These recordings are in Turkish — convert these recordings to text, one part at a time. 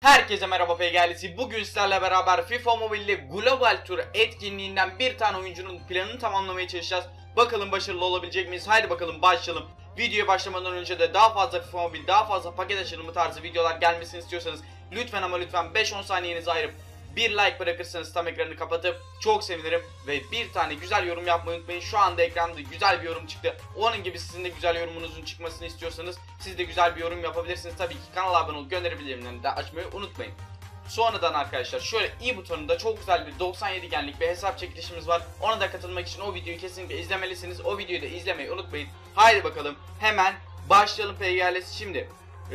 Herkese merhaba PGL'si. Bugün sizlerle beraber FIFA Mobile'de Global Tour etkinliğinden bir tane oyuncunun planını tamamlamaya çalışacağız. Bakalım başarılı olabilecek miyiz? Haydi bakalım başlayalım. Videoya başlamadan önce de daha fazla FIFA Mobile, daha fazla paket açılımı tarzı videolar gelmesini istiyorsanız lütfen ama lütfen 5-10 saniyenizi ayırıp bir like bırakırsanız tam ekranı kapatıp çok sevinirim. Ve bir tane güzel yorum yapmayı unutmayın. Şu anda ekranda güzel bir yorum çıktı. Onun gibi sizin de güzel yorumunuzun çıkmasını istiyorsanız siz de güzel bir yorum yapabilirsiniz. Tabii ki kanala abone olup gönderi bildirimlerini de açmayı unutmayın. Sonradan arkadaşlar şöyle i butonunda çok güzel bir 97 genlik bir hesap çekilişimiz var. Ona da katılmak için o videoyu kesinlikle izlemelisiniz. O videoyu da izlemeyi unutmayın. Haydi bakalım hemen başlayalım PGL'si şimdi.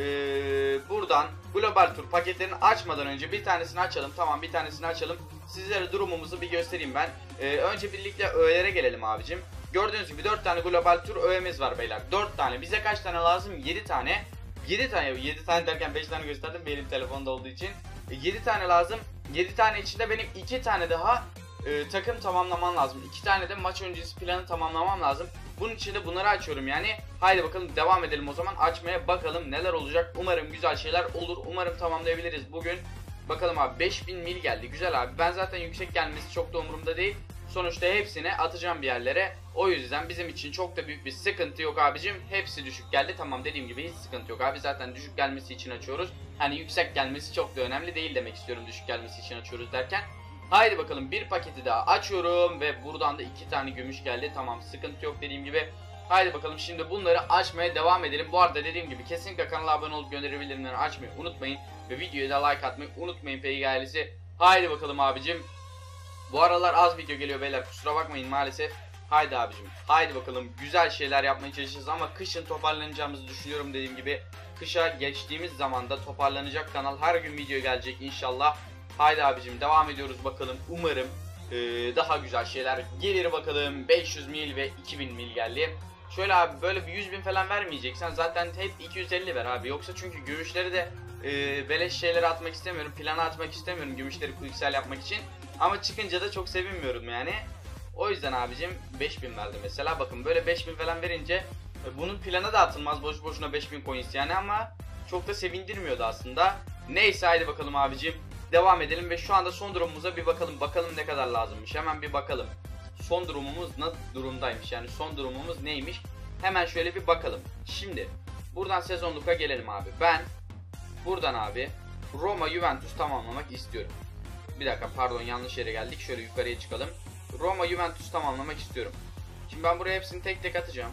Buradan Global Tour paketlerini açmadan önce bir tanesini açalım. Tamam, bir tanesini açalım. Sizlere durumumuzu bir göstereyim ben. Önce birlikte öğelere gelelim abicim. Gördüğünüz gibi 4 tane Global Tour öğemiz var beyler. 4 tane. Bize kaç tane lazım? 7 tane. 7 tane derken 5 tane gösterdim benim telefonda olduğu için. 7 tane lazım. 7 tane içinde benim 2 tane daha takım tamamlamam lazım. 2 tane de maç öncesi planı tamamlamam lazım. Bunun için de bunları açıyorum yani. Haydi bakalım devam edelim o zaman. Açmaya bakalım neler olacak. Umarım güzel şeyler olur. Umarım tamamlayabiliriz bugün. Bakalım abi, 5000 mil geldi. Güzel abi. Ben zaten yüksek gelmesi çok da umurumda değil. Sonuçta hepsini atacağım bir yerlere. O yüzden bizim için çok da büyük bir sıkıntı yok abicim. Hepsi düşük geldi. Tamam, dediğim gibi hiç sıkıntı yok abi. Zaten düşük gelmesi için açıyoruz. Hani yüksek gelmesi çok da önemli değil demek istiyorum düşük gelmesi için açıyoruz derken. Haydi bakalım, bir paketi daha açıyorum ve buradan da 2 tane gümüş geldi. Tamam, sıkıntı yok dediğim gibi. Haydi bakalım şimdi bunları açmaya devam edelim. Bu arada dediğim gibi kesinlikle kanala abone olup gönderi bildirimlerini açmayı unutmayın. Ve videoya da like atmayı unutmayın PG ailesi. Haydi bakalım abicim. Bu aralar az video geliyor beyler, kusura bakmayın maalesef. Haydi abicim, haydi bakalım güzel şeyler yapmaya çalışacağız ama kışın toparlanacağımızı düşünüyorum dediğim gibi. Kışa geçtiğimiz zaman da toparlanacak kanal, her gün video gelecek inşallah. Haydi abicim devam ediyoruz bakalım, umarım daha güzel şeyler gelir bakalım. 500 mil ve 2000 mil geldi. Şöyle abi, böyle bir 100.000 falan vermeyeceksen zaten hep 250 ver abi, yoksa çünkü gümüşleri de beleş şeylere atmak istemiyorum, plana atmak istemiyorum gümüşleri quicksell yapmak için. Ama çıkınca da çok sevinmiyorum yani. O yüzden abicim 5000 verdi mesela. Bakın böyle 5000 falan verince bunun plana da atılmaz boş boşuna 5000 coins yani, ama çok da sevindirmiyordu aslında. Neyse haydi bakalım abicim devam edelim ve şu anda son durumumuza bir bakalım. Bakalım ne kadar lazımmış, hemen bir bakalım. Son durumumuz nasıl durumdaymış, yani son durumumuz neymiş? Hemen şöyle bir bakalım. Şimdi buradan sezonluka gelelim abi. Ben buradan abi Roma Juventus tamamlamak istiyorum. Bir dakika, pardon, yanlış yere geldik. Şöyle yukarıya çıkalım. Roma Juventus tamamlamak istiyorum. Şimdi ben buraya hepsini tek tek atacağım.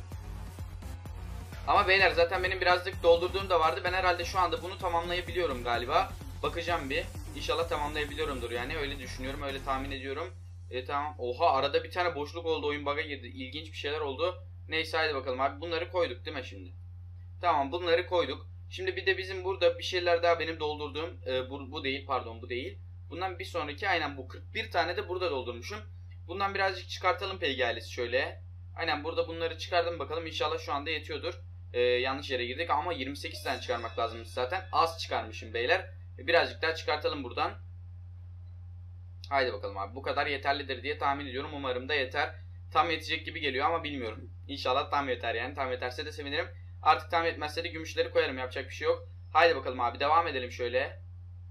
Ama beyler zaten benim birazcık doldurduğum da vardı. Ben herhalde şu anda bunu tamamlayabiliyorum galiba. Bakacağım bir. İnşallah tamamlayabiliyorumdur yani. Öyle düşünüyorum, öyle tahmin ediyorum. Tamam. Oha, arada bir tane boşluk oldu. Oyun bug'a girdi. İlginç bir şeyler oldu. Neyse haydi bakalım abi. Bunları koyduk değil mi şimdi? Tamam, bunları koyduk. Şimdi bir de bizim burada bir şeyler daha benim doldurduğum. Bu değil, pardon, bu değil. Bundan bir sonraki, aynen bu 41 tane de burada doldurmuşum. Bundan birazcık çıkartalım PG ailesi şöyle. Aynen burada bunları çıkardım bakalım, inşallah şu anda yetiyordur. Yanlış yere girdik ama 28 tane çıkarmak lazımmış zaten. Az çıkarmışım beyler. Birazcık daha çıkartalım buradan. Haydi bakalım abi, bu kadar yeterlidir diye tahmin ediyorum. Umarım da yeter. Tam yetecek gibi geliyor ama bilmiyorum. İnşallah tam yeter yani. Tam yeterse de sevinirim. Artık tam yetmezse de gümüşleri koyarım, yapacak bir şey yok. Haydi bakalım abi devam edelim şöyle.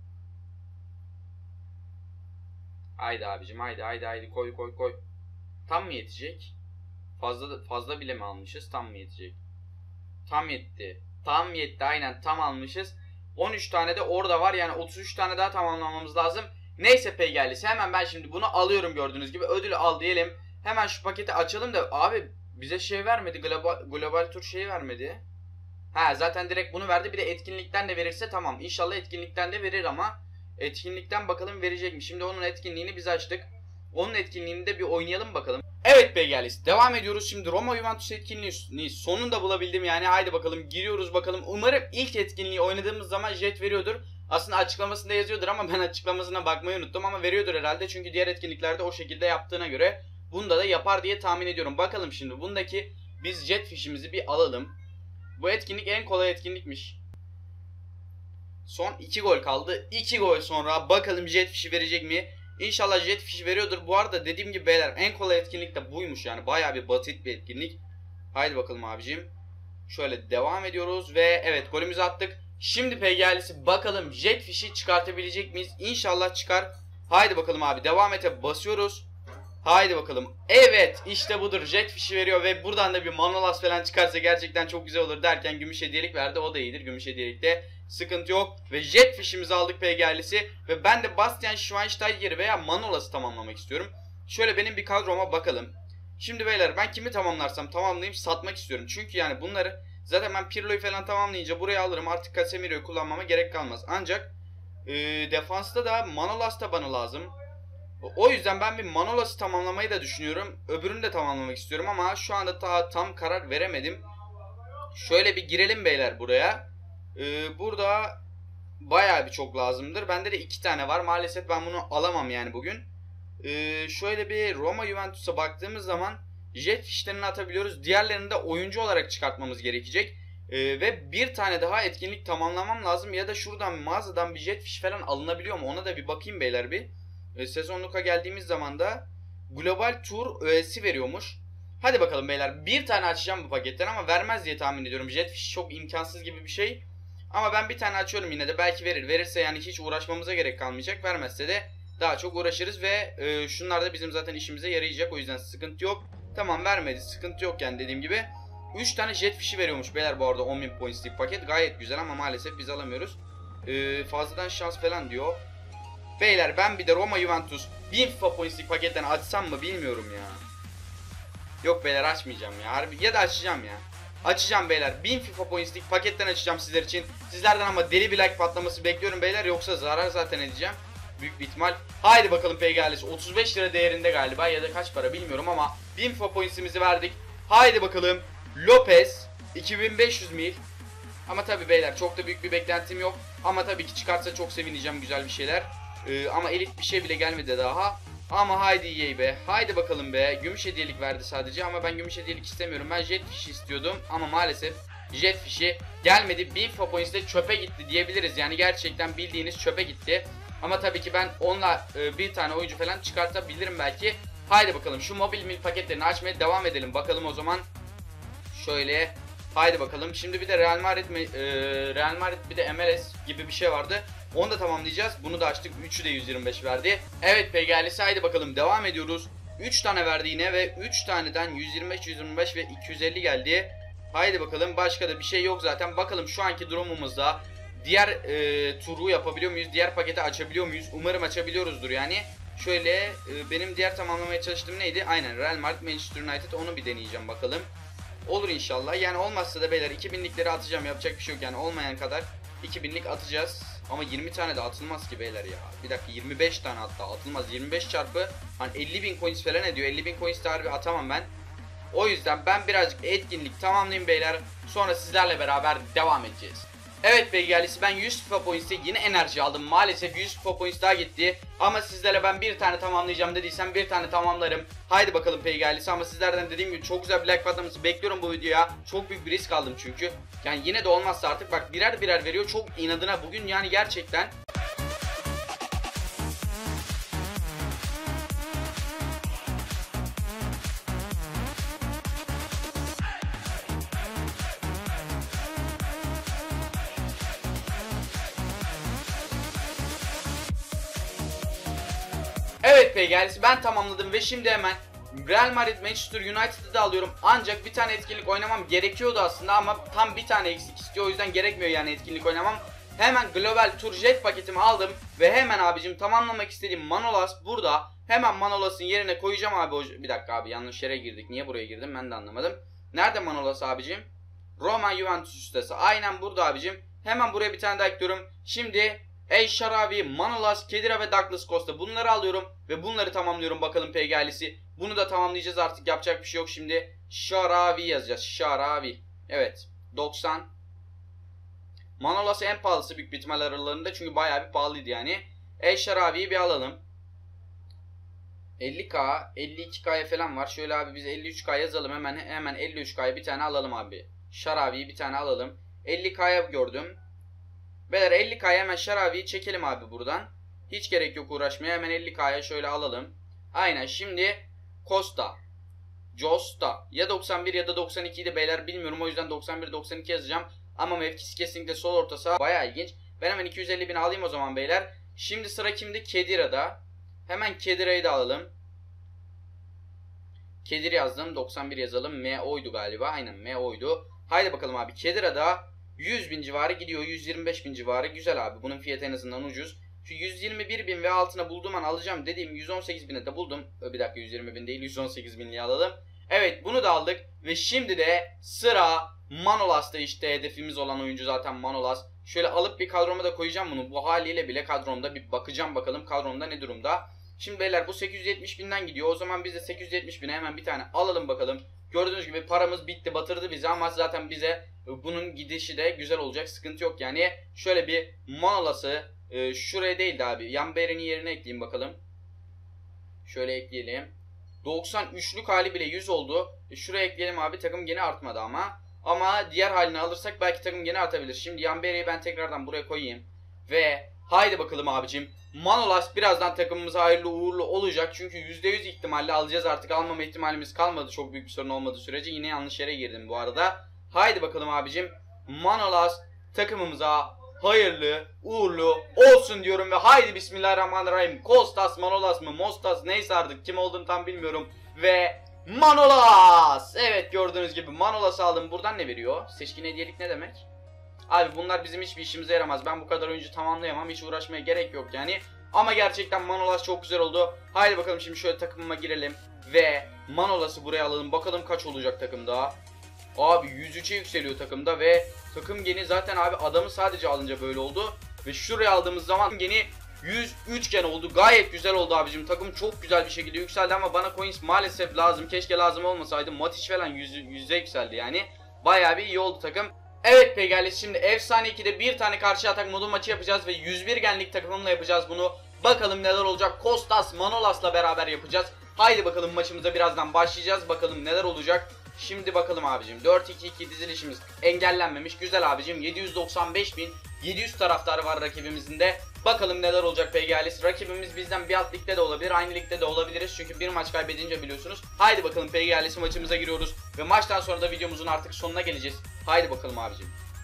Haydi abicim, haydi koy. Tam mı yetecek? Fazla bile mi almışız? Tam mı yetecek? Tam yetti. Tam yetti, aynen tam almışız. 13 tane de orada var yani, 33 tane daha tamamlamamız lazım. Neyse PG'lisi, hemen ben şimdi bunu alıyorum, gördüğünüz gibi ödülü al diyelim. Hemen şu paketi açalım da abi bize şey vermedi, Global Tour şeyi vermedi. Ha, zaten direkt bunu verdi, bir de etkinlikten de verirse tamam. İnşallah etkinlikten de verir ama etkinlikten bakalım verecek mi? Şimdi onun etkinliğini biz açtık. Onun etkinliğini de bir oynayalım bakalım. Evet PG'lisi, devam ediyoruz. Şimdi Roma Juventus etkinliği sonunda bulabildim yani. Haydi bakalım giriyoruz bakalım. Umarım ilk etkinliği oynadığımız zaman jet veriyordur. Aslında açıklamasında yazıyordur ama ben açıklamasına bakmayı unuttum, ama veriyordur herhalde. Çünkü diğer etkinliklerde o şekilde yaptığına göre bunda da yapar diye tahmin ediyorum. Bakalım şimdi bundaki biz jet fişimizi bir alalım. Bu etkinlik en kolay etkinlikmiş. Son 2 gol kaldı. 2 gol sonra bakalım jet fişi verecek mi? İnşallah jet fişi veriyordur. Bu arada dediğim gibi beyler, en kolay etkinlik de buymuş yani. Bayağı bir basit bir etkinlik. Haydi bakalım abicim. Şöyle devam ediyoruz ve evet, golümüzü attık. Şimdi PGL'si bakalım Jetfish'i çıkartabilecek miyiz? İnşallah çıkar. Haydi bakalım abi, devam ete basıyoruz. Haydi bakalım. Evet, işte budur. Jetfish'i veriyor ve buradan da bir Manolas falan çıkarsa gerçekten çok güzel olur derken gümüş hediyelik verdi. O da iyidir. Gümüş hediyelikte sıkıntı yok. Ve Jetfish'imizi aldık PGL'si. Ve ben de Bastian Schweinsteiger'i veya Manolas'ı tamamlamak istiyorum. Şöyle benim bir kadroma bakalım. Şimdi beyler, ben kimi tamamlarsam tamamlayayım, satmak istiyorum. Çünkü yani bunları zaten ben Pirlo'yu falan tamamlayınca buraya alırım. Artık Casemiro'yu kullanmama gerek kalmaz. Ancak defansta da Manolas da bana lazım. O yüzden ben bir Manolas'ı tamamlamayı da düşünüyorum. Öbürünü de tamamlamak istiyorum ama şu anda tam karar veremedim. Şöyle bir girelim beyler buraya. Burada bayağı bir çok lazımdır. Bende de 2 tane var. Maalesef ben bunu alamam yani bugün. Şöyle bir Roma Juventus'a baktığımız zaman jet fişlerini atabiliyoruz. Diğerlerini de oyuncu olarak çıkartmamız gerekecek. Ve bir tane daha etkinlik tamamlamam lazım. Ya da şuradan mağazadan bir jet fiş falan alınabiliyor mu? Ona da bir bakayım beyler bir. Sezonluka geldiğimiz zaman da Global Tour öğesi veriyormuş. Hadi bakalım beyler. Bir tane açacağım bu paketten ama vermez diye tahmin ediyorum. Jet fiş çok imkansız gibi bir şey. Ama ben bir tane açıyorum yine de. Belki verir. Verirse yani hiç uğraşmamıza gerek kalmayacak. Vermezse de daha çok uğraşırız ve şunlar da bizim zaten işimize yarayacak. O yüzden sıkıntı yok. Tamam, vermedi. Sıkıntı yok yani, dediğim gibi. 3 tane jet fişi veriyormuş beyler bu arada 10.000 points'lik paket. Gayet güzel ama maalesef biz alamıyoruz. Fazladan şans falan diyor. Beyler ben bir de Roma Juventus 1000 FIFA points'lik paketten açsam mı bilmiyorum ya. Yok beyler, açmayacağım ya. Harbi, ya da açacağım ya. Açacağım beyler. 1000 FIFA points'lik paketten açacağım sizler için. Sizlerden ama deli bir like patlaması bekliyorum beyler. Yoksa zarar zaten edeceğim. Büyük bir ihtimal. Haydi bakalım PGL'si. 35 lira değerinde galiba ya da kaç para bilmiyorum ama 1000 FIFA points'imizi verdik. Haydi bakalım. Lopez 2500 mil. Ama tabi beyler çok da büyük bir beklentim yok. Ama tabii ki çıkarsa çok sevineceğim, güzel bir şeyler. Ama elit bir şey bile gelmedi daha. Ama haydi EA be. Haydi bakalım be. Gümüş hediyelik verdi sadece ama ben gümüş hediyelik istemiyorum. Ben Jetfish'i istiyordum ama maalesef Jetfish'i gelmedi. 1000 FIFA points'te çöpe gitti diyebiliriz. Yani gerçekten bildiğiniz çöpe gitti. Ama tabii ki ben onunla bir tane oyuncu falan çıkartabilirim belki. Haydi bakalım şu mobil mil paketlerini açmaya devam edelim. Bakalım o zaman. Şöyle. Haydi bakalım. Şimdi bir de Real Madrid bir de MLS gibi bir şey vardı. Onu da tamamlayacağız. Bunu da açtık. 3'ü de 125 verdi. Evet PGL'si, haydi bakalım devam ediyoruz. 3 tane verdi yine ve 3 taneden 125, 125 ve 250 geldi. Haydi bakalım, başka da bir şey yok zaten. Bakalım şu anki durumumuzda diğer turu yapabiliyor muyuz? Diğer paketi açabiliyor muyuz? Umarım açabiliyoruzdur yani. Şöyle benim diğer tamamlamaya çalıştığım neydi? Aynen Real Madrid, Manchester United, onu bir deneyeceğim bakalım. Olur inşallah. Yani olmazsa da beyler 2000'likleri atacağım. Yapacak bir şey yok yani, olmayan kadar 2000'lik atacağız. Ama 20 tane de atılmaz ki beyler ya. Bir dakika, 25 tane hatta atılmaz. 25 çarpı hani 50.000 coins falan ediyor. 50.000 coins de harbi atamam ben. O yüzden ben birazcık etkinlik tamamlayayım beyler. Sonra sizlerle beraber devam edeceğiz. Evet PGL'si, ben 100 FIFA points'e yine enerji aldım. Maalesef 100 FIFA points daha gitti. Ama sizlerle ben bir tane tamamlayacağım dediysem bir tane tamamlarım. Haydi bakalım PGL'si, ama sizlerden dediğim gibi çok güzel bir like patlaması bekliyorum bu videoya. Çok büyük bir risk aldım çünkü. Yani yine de olmazsa artık bak birer birer veriyor. Çok inadına bugün yani gerçekten. Evet PGL'si, ben tamamladım ve şimdi hemen Real Madrid, Manchester United'ı da alıyorum. Ancak bir tane etkinlik oynamam gerekiyordu aslında ama tam bir tane eksik istiyor. O yüzden gerekmiyor yani etkinlik oynamam. Hemen Global Tour Jet paketimi aldım ve hemen abicim tamamlamak istediğim Manolas burada. Hemen Manolas'ın yerine koyacağım abi. Bir dakika abi, yanlış yere girdik. Niye buraya girdim ben de anlamadım. Nerede Manolas abicim? Roma Juventus ustası. Aynen burada abicim. Hemen buraya bir tane daha ekliyorum. Şimdi El Shaarawy, Manolas, Khedira ve Douglas Costa, bunları alıyorum ve bunları tamamlıyorum bakalım PGL'si. Bunu da tamamlayacağız artık, yapacak bir şey yok şimdi. Shaarawy yazacağız. Shaarawy. Evet. 90. Manolas en pahalısı büyük bir ihtimal aralarında çünkü bayağı bir pahalıydı yani. El Shaarawy'yi bir alalım. 50k, 52k'ya falan var. Şöyle abi biz 53k yazalım, hemen 53k'ya bir tane alalım abi. Shaarawy'yi bir tane alalım. 50k'ya gördüm. Beyler 50k'ya hemen Shaarawy'yi çekelim abi buradan. Hiç gerek yok uğraşmaya. Hemen 50k'ya şöyle alalım. Aynen, şimdi Costa, Josta ya 91 ya da 92'ydi beyler, bilmiyorum, o yüzden 91-92 yazacağım. Ama mevkisi kesinlikle sol orta saha. Bayağı ilginç. Ben hemen 250 bin alayım o zaman beyler. Şimdi sıra kimdi? Kedira'da. Hemen Kedira'yı da alalım. Kedir yazdım. 91 yazalım. MO'ydu galiba. Aynen MO'ydu. Haydi bakalım abi. Kedira'da 100 bin civarı gidiyor. 125 bin civarı. Güzel abi. Bunun fiyatı en azından ucuz. Şu 121 bin ve altına bulduğum an alacağım dediğim 118 bine de buldum. Bir dakika, 120 bin değil, 118 binliği alalım. Evet, bunu da aldık. Ve şimdi de sıra Manolas'ta, işte hedefimiz olan oyuncu zaten Manolas. Şöyle alıp bir kadroma da koyacağım bunu. Bu haliyle bile kadromda bir bakacağım bakalım kadromda ne durumda. Şimdi beyler bu 870 binden gidiyor. O zaman biz de 870 bine hemen bir tane alalım bakalım. Gördüğünüz gibi paramız bitti, batırdı bizi ama zaten bize bunun gidişi de güzel olacak. Sıkıntı yok yani. Şöyle bir Manolas'ı şuraya değil de abi Yambere'nin yerine ekleyeyim bakalım. Şöyle ekleyelim. 93'lük hali bile 100 oldu. Şuraya ekleyelim abi, takım gene artmadı ama. Ama diğer halini alırsak belki takım gene artabilir. Şimdi Yambere'yi ben tekrardan buraya koyayım. Ve haydi bakalım abicim. Manolas birazdan takımımıza hayırlı uğurlu olacak. Çünkü %100 ihtimalle alacağız artık. Almama ihtimalimiz kalmadı çok büyük bir sorun olmadığı sürece. Yine yanlış yere girdim bu arada. Haydi bakalım abicim. Manolas takımımıza hayırlı uğurlu olsun diyorum ve haydi bismillahirrahmanirrahim. Kostas, Manolas mı, Mostas neyse artık kim olduğunu tam bilmiyorum. Ve Manolas. Evet, gördüğünüz gibi Manolas aldım. Buradan ne veriyor? Seçkin hediyelik ne demek? Abi bunlar bizim hiçbir işimize yaramaz. Ben bu kadar oyuncu tamamlayamam. Hiç uğraşmaya gerek yok yani. Ama gerçekten Manolas çok güzel oldu. Haydi bakalım şimdi şöyle takımıma girelim. Ve Manolas'ı buraya alalım. Bakalım kaç olacak takımda. Abi 103'e yükseliyor takımda ve takım geni zaten abi adamı sadece alınca böyle oldu. Ve şuraya aldığımız zaman geni 103 gen oldu. Gayet güzel oldu abicim. Takım çok güzel bir şekilde yükseldi ama bana coins maalesef lazım. Keşke lazım olmasaydı. Matic falan 100'e yükseldi yani. Bayağı bir iyi oldu takım. Evet peygamber, şimdi Efsane 2'de bir tane karşı atak modu maçı yapacağız ve 101 genlik takımımla yapacağız bunu. Bakalım neler olacak. Kostas, Manolas'la beraber yapacağız. Haydi bakalım maçımıza birazdan başlayacağız. Bakalım neler olacak. Şimdi bakalım abicim. 4-2-2 dizilişimiz engellenmemiş. Güzel abicim. 795.700 taraftarı var rakibimizin de. Bakalım neler olacak PGL'si. Rakibimiz bizden bir alt ligde de olabilir. Aynı ligde de olabiliriz. Çünkü bir maç kaybedince biliyorsunuz. Haydi bakalım PGL'si maçımıza giriyoruz. Ve maçtan sonra da videomuzun artık sonuna geleceğiz. Haydi bakalım abicim.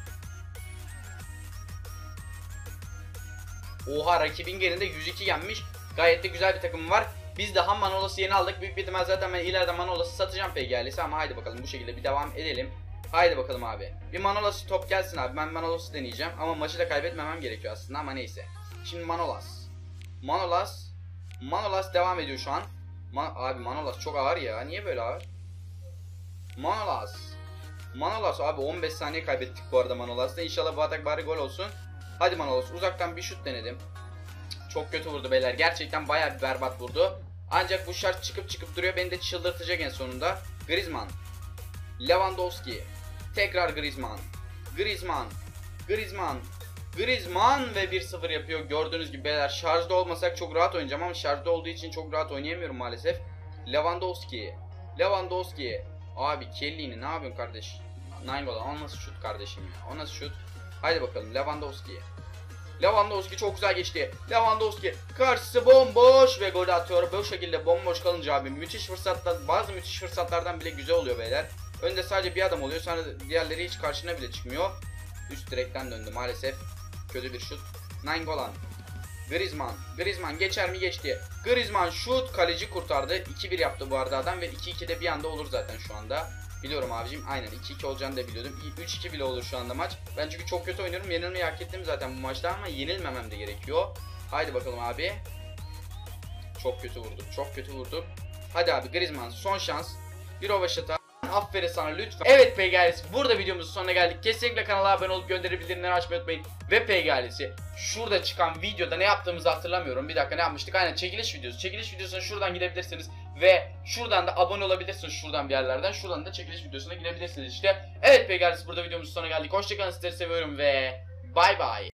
Oha, rakibin gerinde 102 yenmiş. Gayet de güzel bir takım var. Biz de ham Manolas'ı yeni aldık. Büyük bir ihtimal zaten ben ileride Manolas'ı satacağım PGL'si ama haydi bakalım bu şekilde bir devam edelim. Haydi bakalım abi. Bir Manolas'ı top gelsin abi. Ben Manolas'ı deneyeceğim ama maçı da kaybetmemem gerekiyor aslında ama neyse. Şimdi Manolas. Manolas devam ediyor şu an. Abi Manolas çok ağır ya. Niye böyle ağır? Manolas abi 15 saniye kaybettik bu arada Manolas'ta. İnşallah bu atak bari gol olsun. Hadi Manolas, uzaktan bir şut denedim. Çok kötü vurdu beyler. Gerçekten bayağı bir berbat vurdu. Ancak bu şart çıkıp duruyor. Beni de çıldırtacak en sonunda. Griezmann. Lewandowski. Tekrar Griezmann ve 1-0 yapıyor. Gördüğünüz gibi beyler, şarjda olmasak çok rahat oynayacağım ama şarjda olduğu için çok rahat oynayamıyorum maalesef. Lewandowski. Abi Kelly'ni ne yapıyorsun kardeş? Nainggolan, o nasıl şut kardeşim ya? O nasıl şut? Haydi bakalım Lewandowski çok güzel geçti. Lewandowski karşısı bomboş ve gol atıyor. Bu şekilde bomboş kalınca abi müthiş fırsatlar, bazı müthiş fırsatlardan bile güzel oluyor beyler. Önde sadece bir adam oluyor, sonra diğerleri hiç karşına bile çıkmıyor. Üst direkten döndü maalesef. Kötü bir şut. Nainggolan. Griezmann geçer mi? Geçti. Griezmann şut, kaleci kurtardı. 2-1 yaptı bu arada adam ve 2-2 de bir anda olur zaten şu anda. Biliyorum abicim, aynen 2-2 olacağını da biliyordum. 3-2 bile olur şu anda maç. Ben çünkü çok kötü oynuyorum. Yenilmeyi hak ettim zaten bu maçta ama yenilmemem de gerekiyor. Haydi bakalım abi. Çok kötü vurduk. Hadi abi Griezmann, son şans. Bir rövaşata. Aferin sana lütfen. Evet PGL'si, burada videomuzun sonuna geldik. Kesinlikle kanala abone olup gönderi bildirimleri açmayı unutmayın. Ve PGL'si, şurada çıkan videoda ne yaptığımızı hatırlamıyorum. Bir dakika, ne yapmıştık? Aynen çekiliş videosu. Çekiliş videosuna şuradan gidebilirsiniz. Ve şuradan da abone olabilirsiniz, şuradan bir yerlerden. Şuradan da çekiliş videosuna girebilirsiniz işte. Evet PGL'si, burada videomuzun sonuna geldik. Hoşçakalın, sizleri seviyorum ve bay bay.